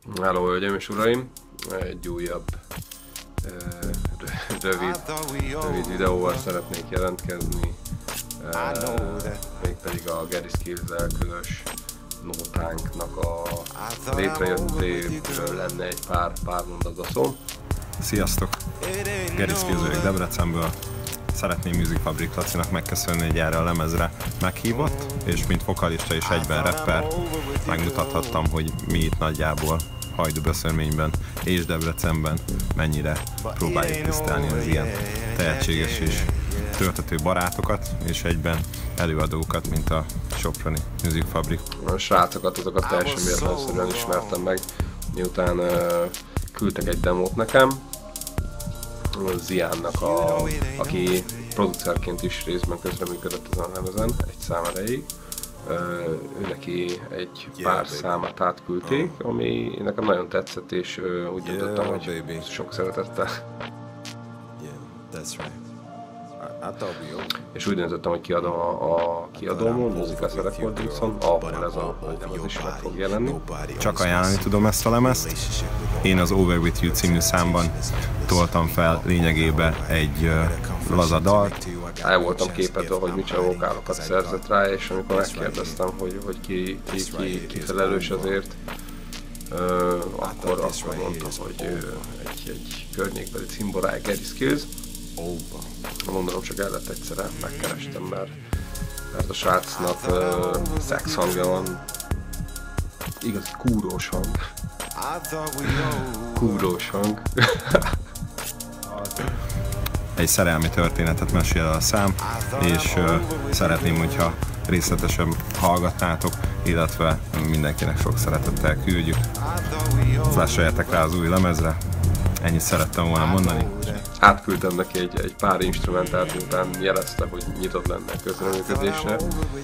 Hello, hölgyeim és uraim! Egy újabb rövid videóval szeretnék jelentkezni, mégpedig a Gary Skills elkülös nótánknak a létrejöttéről lenne egy pár mondatba szó. Sziasztok! Gary Skills vagyok Debrecenből. Szeretném Music Fabric Lacinak megköszönni, hogy erre a lemezre meghívott, és mint vokalista és egyben rapper megmutathattam, hogy mi itt nagyjából Hajdúböszörményben és Debrecenben mennyire próbáljuk tisztelni az ilyen tehetséges és töltető barátokat, és egyben előadókat, mint a Soproni Music Fabric. A srácokat, azokat teljesen véletlenszerűen ismertem meg, miután küldtek egy demót nekem, Ziánnak, aki producerként is részben közreműködött ezen a lemezen egy szám erejéig. Ő neki egy pár számát átküldték, ami nekem nagyon tetszett, és úgy döntöttem, hogy sok szeretettel. És úgy döntöttem, hogy kiadom a kiadómon, Musicas Recordingson, ahol ez a lemez is meg fog jelenni. Csak ajánlani tudom ezt a lemezt. Én az Over With You című számban toltam fel lényegében egy laza dalt. El voltam képedve, hogy micsoda vokálokat szerzett rá, és amikor megkérdeztem, hogy ki felelős azért, akkor mondta, hogy egy környékbeli cimborája, Gary Skills. Mondanom, csak el lett egyszerre, megkerestem, mert a srácnak szex hangja van, igazi kúrós hang. Kúrós hang. Egy szerelmi történetet mesél a szám, és szeretném, hogyha részletesen hallgatnátok, illetve mindenkinek sok szeretettel küldjük. Flasheljetek rá az új lemezre, ennyit szerettem volna mondani. Átküldtem neki egy pár instrumentált, miután jelezte, hogy nyitott lenne a közreműködésre,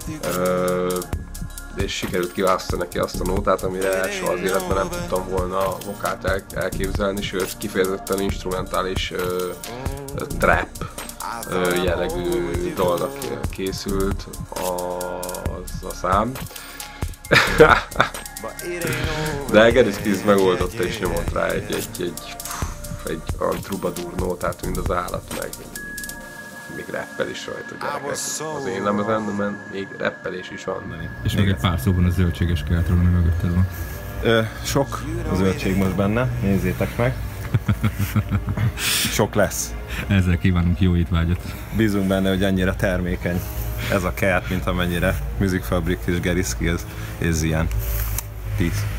és sikerült kiválasztani neki azt a nótát, amire soha az életben nem tudtam volna a vokát elképzelni, sőt kifejezetten instrumentális trap jellegű dalnak készült az a szám. De Gary Skills megoldotta és nyomott rá egy olyan trubadur nótát, mint az állat, meg még rappel is rajta, gyerekek. Az én lemezemben még rappelés is van. És még egy pár szóban a zöldséges keletről, ami mögötted van. Sok zöldség most benne, nézzétek meg. Sok lesz. Ezzel kívánunk jó étvágyat. Bízunk benne, hogy annyira termékeny ez a kert, mint amennyire Music Fabric és Gary Skills és Zián. Peace.